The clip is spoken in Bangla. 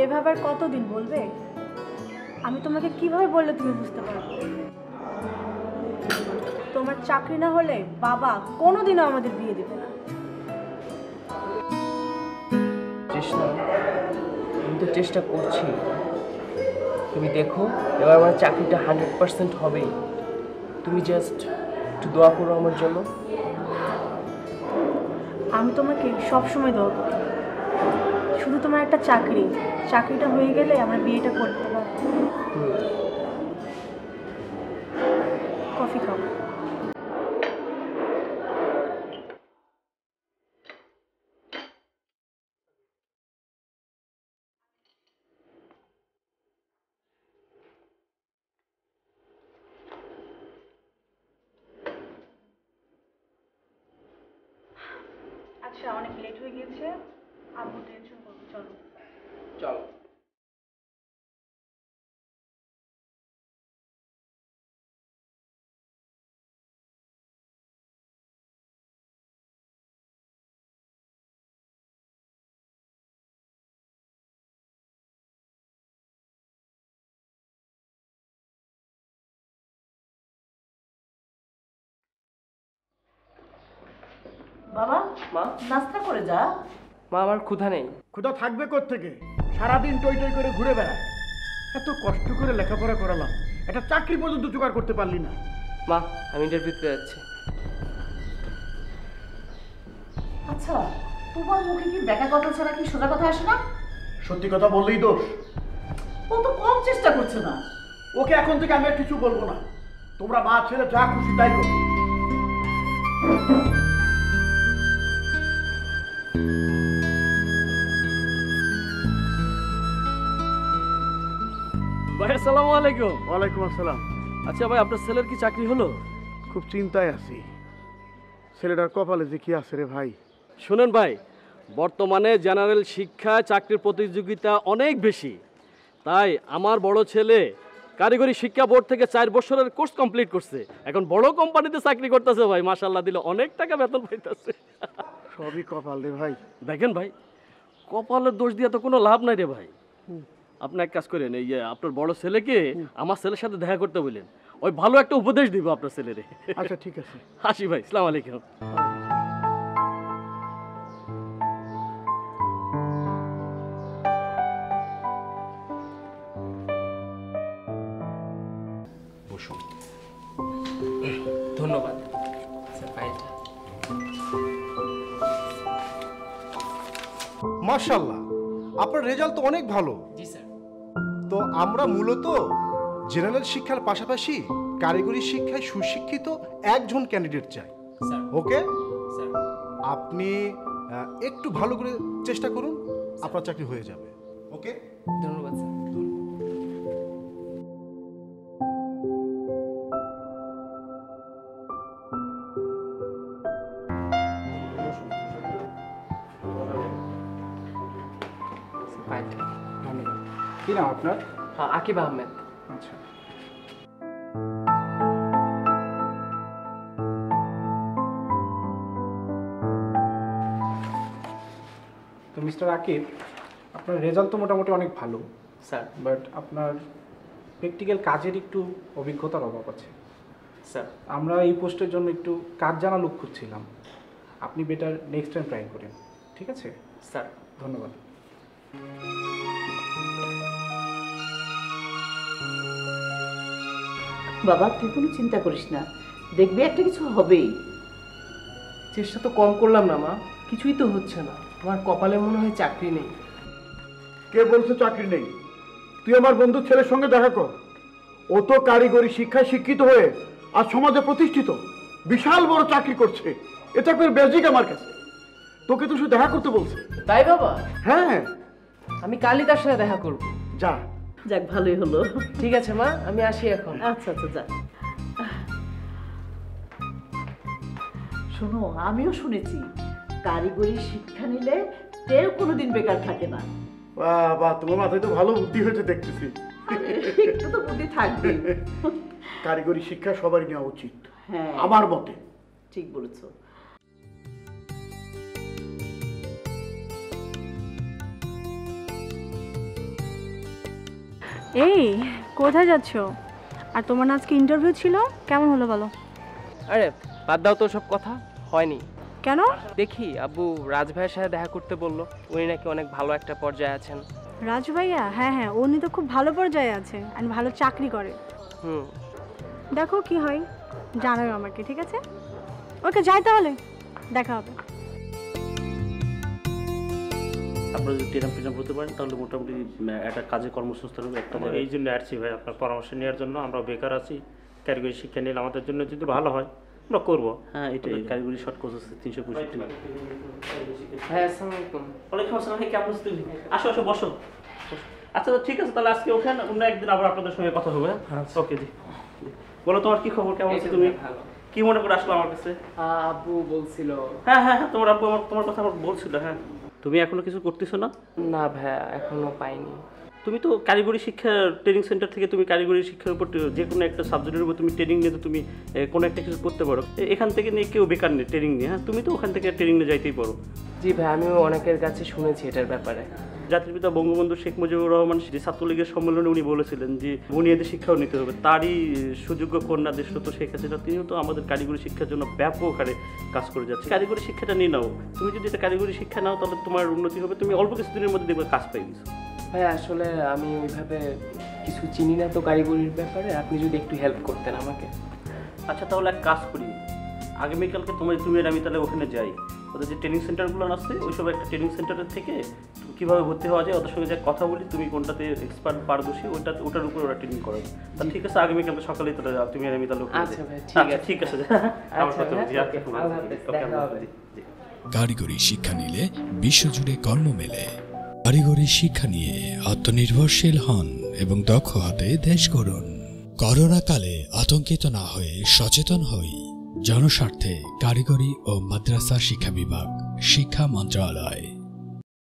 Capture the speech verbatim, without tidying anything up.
এভাবে আর কতদিন বলবে? আমি তোমাকে কিভাবে বললে তুমি বুঝতে পারবে? তোমার চাকরি না হলে বাবা কোনোদিনও আমাদের বিয়ে দেবে না। চেষ্টা আমি তো চেষ্টা করছি। তুমি দেখো এবার আমার চাকরিটা হান্ড্রেড পার্সেন্ট হবেই। তুমি জাস্ট একটু দোয়া করো আমার জন্য। আমি তোমাকে সবসময় দোয়া করি, শুধু তোমার একটা চাকরি চাকরিটা হয়ে গেলে আমরা বিয়েটা করতে পারবো। কফি খাও। আচ্ছা, অনেক লেট হয়ে গেছে, আম্মু টেনশন করবে, চলো চলো। বাবা, মা নাস্তা করে যা। মা আমার ক্ষুধা নেই। ক্ষুধা থাকবে কোত্থেকে? সারাদিন টই টই করে ঘুরে বেড়ায়। এত কষ্ট করে লেখাপড়া করালাম, একটা চাকরি পর্যন্ত জোগাড় করতে পারলি না। মা আমি ইন্টারভিউতে যাচ্ছি। আচ্ছা, তোমার মুখে কি দেখা কথা ছাড়া কি সোজা কথা আসে না? সত্যি কথা বললেই দোষ। ও তো কম চেষ্টা করছে না। ওকে এখন থেকে আমি আর কিছু বলবো না। তোমরা মা ছেলে যা খুশি তাই করো। ভাই আসসালামু আলাইকুম। ওয়ালাইকুম আসসালাম। আচ্ছা ভাই, আপনার ছেলের কি চাকরি হলো? খুব চিন্তায় আছি, ছেলেটার কপালে যে কি আছে রে ভাই। শুনেন ভাই, বর্তমানে জেনারেল শিক্ষায় চাকরির প্রতিযোগিতা অনেক বেশি। তাই আমার বড় ছেলে কারিগরি শিক্ষা বোর্ড থেকে চার বছরের কোর্স কমপ্লিট করছে, এখন বড় কোম্পানিতে চাকরি করতেছে ভাই। মাশাআল্লাহ, দিলে অনেক টাকা বেতন পাইতেছে। সবই কপাল রে ভাই। দেখেন ভাই, কপালের দোষ দিয়ে তো কোনো লাভ নাই রে ভাই। আপনি এক কাজ করেন, এই যে আপনার বড় ছেলেকে আমার ছেলের সাথে দেখা করতে বললেন, ওই ভালো একটা উপদেশ দিব আপনার ছেলেরে। আচ্ছা ঠিক আছে, হাসি ভাই, আসসালামু আলাইকুম। বসুন। ধন্যবাদ স্যার। পাইটা মাশাআল্লাহ, আপনার রেজাল্ট তো অনেক ভালো। জি স্যার। তো আমরা মূলত জেনারেল শিক্ষার পাশাপাশি কারিগরি শিক্ষায় সুশিক্ষিত একজন ক্যান্ডিডেট চাই। স্যার। Okay sir. আপনি আহ, একটু ভালো করে চেষ্টা করুন, আপনার চাকরি হয়ে যাবে। ওকে, ধন্যবাদ স্যার। ধন্যবাদ। কি নাম আপনার? হ্যাঁ, আকিব আহমেদ। আচ্ছা, তো মিস্টার আকিব, আপনার রেজাল্ট তো মোটামুটি অনেক ভালো স্যার। বাট আপনার প্র্যাকটিক্যাল কাজের একটু অভিজ্ঞতার অভাব আছে স্যার। আমরা এই পোস্টের জন্য একটু কাজ জানা লোক খুঁজছিলাম। আপনি বেটার নেক্সট টাইম ট্রাই করেন, ঠিক আছে? স্যার। ধন্যবাদ। বাবা, তুই কোনো চিন্তা করিস না, দেখবি একটা কিছু হবেই। চেষ্টা তো কম করলাম না মা, কিছুই তো হচ্ছে না। আমার কপালে মনে হয় চাকরি নেই। কে বলছে চাকরি নেই? তুই আমার বন্ধুর ছেলের সঙ্গে দেখা কর। ও তো কারিগরি শিক্ষায় শিক্ষিত হয়ে আর সমাজে প্রতিষ্ঠিত, বিশাল বড় চাকরি করছে। এ চাকরির বেজিক আমার কাছে। তোকে তো শুধু দেখা করতে বলছে। তাই বাবা? হ্যাঁ, আমি কালই তার সাথে দেখা করব। যা। যাক, ভালোই হলো। ঠিক আছে মা, আমি আসি এখন। আচ্ছা আচ্ছা, যা। শোনো, আমিও শুনেছি কারিগরি শিক্ষা নিলে কেউ কোনোদিন বেকার থাকে না। বাহ বাহ, তোমার মাথায় তো ভালো বুদ্ধি হয়েছে দেখতেছি। একটু তো বুদ্ধি থাকবে। কারিগরি শিক্ষা সবারই নেওয়া উচিত হ্যাঁ, আমার মতে। ঠিক বলেছো। এই কোথায় যাচ্ছ? আর তোমার না আজকে ইন্টারভিউ ছিল, কেমন হলো বলো? আরে বাদ দাও তো সব কথা, হয়নি। কেন? দেখি আব্বু রাজ ভাইয়ের সাথে দেখা করতে বললো, উনি নাকি অনেক ভালো একটা পর্যায়ে আছেন। রাজু ভাইয়া? হ্যাঁ হ্যাঁ, উনি তো খুব ভালো পর্যায়ে আছে আর ভালো চাকরি করে। হুম, দেখো কি হয়, জানাও আমাকে, ঠিক আছে? ওকে, যাই তাহলে, দেখা হবে। আপনারা যদি টেরাম টেরাম হতে পারেন তাহলে মোটামুটি একটা কাজে কর্মসংস্থান হবে একটা। এই জন্য আসছি ভাই আপনার পরামর্শ নেওয়ার জন্য। আমরা বেকার আছি, কারিগরি শিক্ষা নিলে আমাদের জন্য যদি ভালো হয় আমরা করবো। হ্যাঁ, এটাই কারিগরি শর্ট কোর্স আছে তিনশো পঁয়ষট্টি। হ্যাঁ, আসসালামু আলাইকুম। ওয়ালাইকুম আসসালাম। কেমন আছো তুমি? আসো আসো, বসো। আচ্ছা ঠিক আছে, তাহলে আজকে ওখান অন্য একদিন আবার আপনাদের সঙ্গে কথা হবে। হ্যাঁ, ওকে জি। বলো তোমার কি খবর, কেমন আছো তুমি? কি মনে করে আসলো আমার কাছে? আব্বু বলছিল। হ্যাঁ হ্যাঁ হ্যাঁ, তোমার আব্বু আমার তোমার কথা আমার বলছিল। হ্যাঁ, তুমি এখনো কিছু করতেছো না? না ভাইয়া, এখনো পাইনি। তুমি তো কারিগরি শিক্ষা ট্রেনিং সেন্টার থেকে তুমি কারিগরি শিক্ষার উপর যে কোনো একটা সাবজেক্টের উপর তুমি ট্রেনিং নিয়ে তুমি কোনো একটা কিছু করতে পারো। এখান থেকে নিয়ে কেউ বেকার নেই ট্রেনিং নিয়ে। হ্যাঁ, তুমি তো ওখান থেকে ট্রেনিং নিয়ে যাইতেই পারো। জি ভাই, আমিও অনেকের কাছে শুনেছি এটার ব্যাপারে। জাতির পিতা বঙ্গবন্ধু শেখ মুজিবুর রহমান যে ছাত্রলীগের সম্মেলনে উনি বলেছিলেন যে বুনিয়াদী শিক্ষাও নিতে হবে, তারই সুযোগ্য কন্যা দেশরত শেখ হাসিনা তিনিও তো আমাদের কারিগরি শিক্ষার জন্য ব্যাপক হারে কাজ করে যাচ্ছে। কারিগরি শিক্ষাটা নিয়ে নাও, তুমি যদি এটা কারিগরি শিক্ষা নাও তাহলে তোমার উন্নতি হবে, তুমি অল্প কিছুদিনের মধ্যে দেখবে কাজ পাই গেছো। ভাই আসলে আমি ওইভাবে কিছু চিনি না তো কারিগরির ব্যাপারে, আপনি যদি একটু হেল্প করতেন আমাকে। আচ্ছা তাহলে এক কাজ করি, আগামীকালকে তোমার তুমি আর আমি তাহলে ওখানে যাই, ওদের যে ট্রেনিং সেন্টারগুলো আছে ওই সব একটা ট্রেনিং সেন্টারের থেকে কীভাবে ভর্তি হওয়া যায় ওদের সঙ্গে যা কথা বলি, তুমি কোনটাতে এক্সপার্ট পারদর্শী ওইটা ওটার উপর ওরা ট্রেনিং করাবে। তা ঠিক আছে, আগামীকালকে সকালেই তাহলে তুমি আর আমি তাহলে ওখানে আচ্ছা যাই। ভাই, ঠিক আছে। ঠিক আছে। আচ্ছা ভাই, ওকে, আল্লাহ হাফেজ, দেখা হবে। কারিগরি শিক্ষা নিলে বিশ্বজুড়ে কর্ম মেলে। কারিগরি শিক্ষা নিয়ে আত্মনির্ভরশীল হন এবং দক্ষ হাতে দেশ গড়ুন। করোনা কালে আতঙ্কিত না হয়ে সচেতন হই। জনস্বার্থে কারিগরি ও মাদ্রাসা শিক্ষা বিভাগ, শিক্ষা মন্ত্রণালয়।